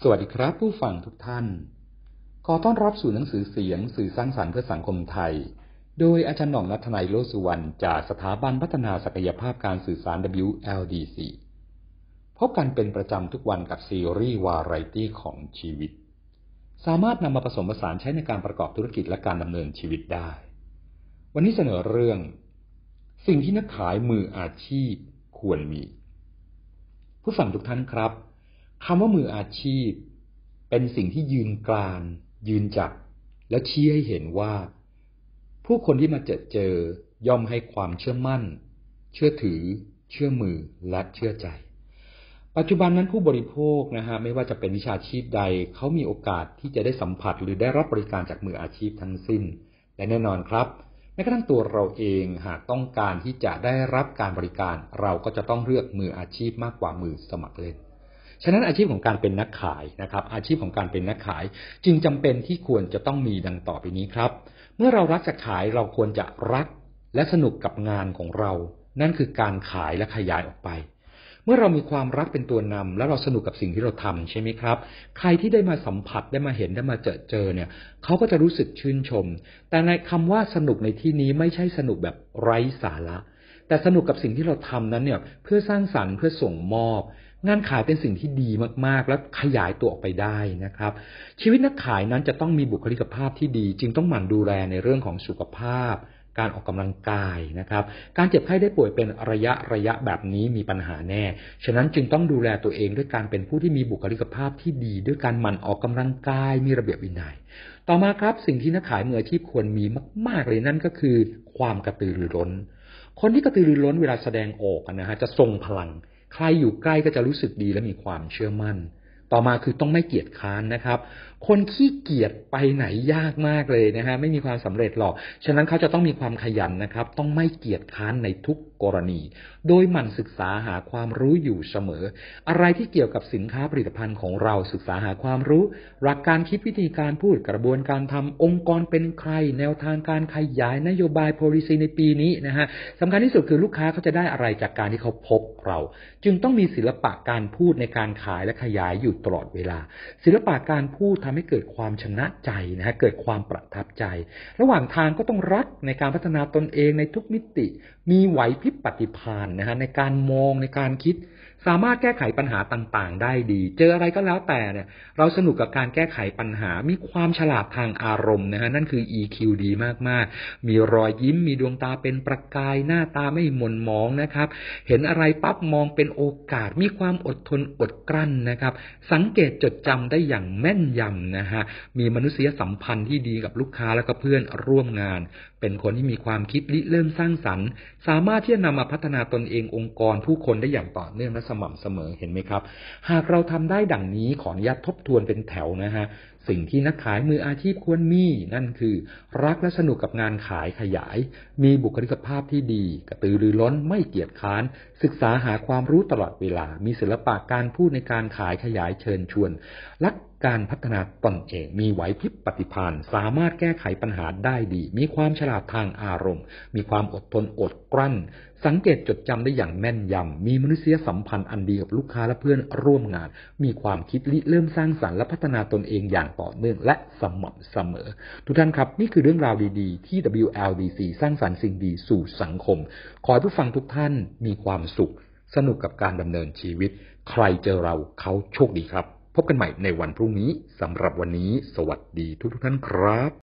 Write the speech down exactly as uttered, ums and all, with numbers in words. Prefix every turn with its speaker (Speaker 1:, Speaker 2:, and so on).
Speaker 1: สวัสดีครับผู้ฟังทุกท่านขอต้อนรับสู่หนังสือเสียงสื่อสร้างสรรค์เพื่อสังคมไทยโดยอาจารย์หน่อง ณัฐนัย โลสุวรรณจากสถาบันพัฒนาศักยภาพการสื่อสาร ดับเบิลยู แอล ดี ซี พบกันเป็นประจำทุกวันกับซีรีส์วาไรตี้ของชีวิตสามารถนำมาผสมผสานใช้ในการประกอบธุรกิจและการดำเนินชีวิตได้วันนี้เสนอเรื่องสิ่งที่นักขายมืออาชีพควรมีผู้ฟังทุกท่านครับคำว่ามืออาชีพเป็นสิ่งที่ยืนกรานยืนจับและชี้ให้เห็นว่าผู้คนที่มาเจอเจอย่อมให้ความเชื่อมั่นเชื่อถือเชื่อมือและเชื่อใจปัจจุบันนั้นผู้บริโภคนะฮะไม่ว่าจะเป็นวิชาชีพใดเขามีโอกาสที่จะได้สัมผัสหรือได้รับบริการจากมืออาชีพทั้งสิ้นและแน่นอนครับแม้กระทั่งตัวเราเองหากต้องการที่จะได้รับการบริการเราก็จะต้องเลือกมืออาชีพมากกว่ามือสมัครเล่นฉะนั้นอาชีพของการเป็นนักขายนะครับอาชีพของการเป็นนักขายจึงจำเป็นที่ควรจะต้องมีดังต่อไปนี้ครับเมื่อเรารักจะขายเราควรจะรักและสนุกกับงานของเรานั่นคือการขายและขยายออกไปเมื่อเรามีความรักเป็นตัวนำและเราสนุกกับสิ่งที่เราทำใช่ไหมครับใครที่ได้มาสัมผัสได้มาเห็นได้มาเจอเจอเนี่ยเขาก็จะรู้สึกชื่นชมแต่ในคำว่าสนุกในที่นี้ไม่ใช่สนุกแบบไร้สาระแต่สนุกกับสิ่งที่เราทำนั้นเนี่ยเพื่อสร้างสรรค์เพื่อส่งมอบงานขายเป็นสิ่งที่ดีมากๆและขยายตัวออกไปได้นะครับชีวิตนักขายนั้นจะต้องมีบุคลิกภาพที่ดีจึงต้องหมั่นดูแลในเรื่องของสุขภาพการออกกำลังกายนะครับการเจ็บไข้ได้ป่วยเป็นระยะระยะแบบนี้มีปัญหาแน่ฉะนั้นจึงต้องดูแลตัวเองด้วยการเป็นผู้ที่มีบุคลิกภาพที่ดีด้วยการหมั่นออกกำลังกายมีระเบียบวินัยต่อมาครับสิ่งที่นักขายมืออาชีพควรมีมากๆเลยนั่นก็คือความกระตือรือร้นคนที่กระตือรือร้นเวลาแสดงออกนะฮะจะทรงพลังใครอยู่ใกล้ก็จะรู้สึกดีและมีความเชื่อมั่นต่อมาคือต้องไม่เกียจค้านนะครับคนขี้เกียจไปไหนยากมากเลยนะฮะไม่มีความสำเร็จหรอกฉะนั้นเขาจะต้องมีความขยันนะครับต้องไม่เกียจค้านในทุกกรณีโดยหมั่นศึกษาหาความรู้อยู่เสมออะไรที่เกี่ยวกับสินค้าผลิตภัณฑ์ของเราศึกษาหาความรู้หลักการคิดวิธีการพูดกระบวนการทำองค์กรเป็นใครแนวทางการขยายนโยบาย policy ในปีนี้นะฮะสำคัญที่สุดคือลูกค้าเขาจะได้อะไรจากการที่เขาพบเราจึงต้องมีศิลปะการพูดในการขายและขยายอยู่ตลอดเวลาศิลปะการพูดทำให้เกิดความชนะใจนะฮะเกิดความประทับใจระหว่างทางก็ต้องรักในการพัฒนาตนเองในทุกมิติมีไหวพริบปฏิภาณนะฮะในการมองในการคิดสามารถแก้ไขปัญหาต่างๆได้ดีเจออะไรก็แล้วแต่เนี่ยเราสนุกกับการแก้ไขปัญหามีความฉลาดทางอารมณ์นะฮะนั่นคือ อี คิว ดีมากๆมีรอยยิ้มมีดวงตาเป็นประกายหน้าตาไม่หม่นหมองนะครับเห็นอะไรปั๊บมองเป็นโอกาสมีความอดทนอดกลั้นนะครับสังเกตจดจำได้อย่างแม่นยำนะฮะมีมนุษยสัมพันธ์ที่ดีกับลูกค้าและก็เพื่อนร่วมงานเป็นคนที่มีความคิดริเริ่มสร้างสรรค์สามารถที่จะนำมาพัฒนาตนเององค์กรผู้คนได้อย่างต่อเนื่องและสม่ำเสมอเห็นไหมครับหากเราทำได้ดังนี้ขออนุญาตทบทวนเป็นแถวนะฮะสิ่งที่นักขายมืออาชีพควรมีนั่นคือรักและสนุกกับงานขายขยายมีบุคลิกภาพที่ดีกระตือรือร้นไม่เกียจค้านศึกษาหาความรู้ตลอดเวลามีศิลปะการพูดในการขายขยายเชิญชวนรักการพัฒนาตนเองมีไหวพริบปฏิภาณสามารถแก้ไขปัญหาได้ดีมีความฉลาดทางอารมณ์มีความอดทนอดกลั้นสังเกตจดจำได้อย่างแม่นยำมีมนุษยสัมพันธ์อันดีกับลูกค้าและเพื่อนร่วมงานมีความคิดริเริ่มสร้างสรรค์และพัฒนาตนเองอย่างต่อเนื่องและสม่ำเสมอทุกท่านครับนี่คือเรื่องราวดีๆที่ ดับเบิลยู แอล ดี ซี สร้างสรรค์สิ่งดีสู่สังคมขอให้ผู้ฟังทุกท่านมีความสุขสนุกกับการดำเนินชีวิตใครเจอเราเขาโชคดีครับพบกันใหม่ในวันพรุ่งนี้สำหรับวันนี้สวัสดีทุกๆท่านครับ